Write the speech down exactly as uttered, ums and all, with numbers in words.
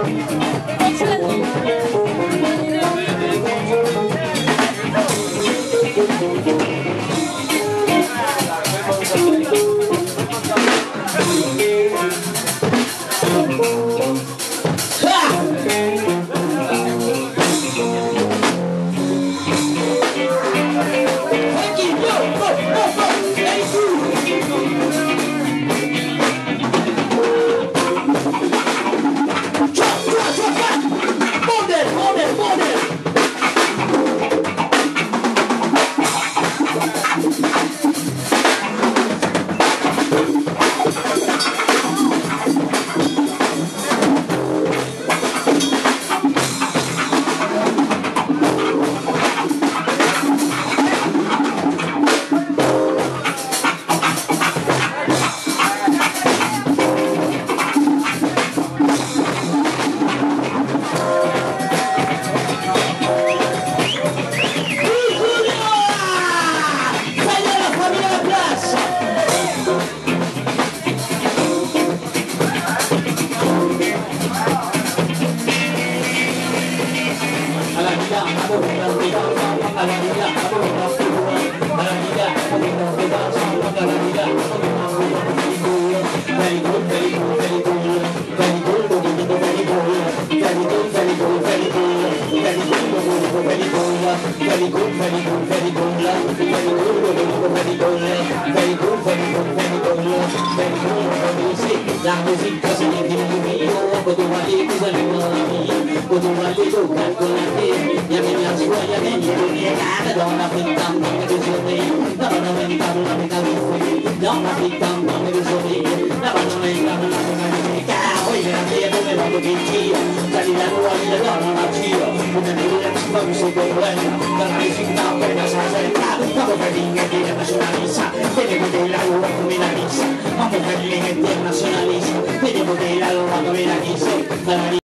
La musica se ne viene io, potevo dire cosa ne vuoi, potevo dire toccare con la te, e a me la scuola mi viene la donna fittando che ti sorride, la donna ventando la metà di fuori, la donna fittando che ti sorride, la donna ventando la metà di fuori, poi la mia come vado di giro, sali la tua vita donna la giro, come mi viene a cibo mi sei problema, dalla mia città per la sasetta, dopo per l'inghia nazionalista, vede come la lua come la missa, ma per l'inghia nazionalista, vede come la lua come la missa,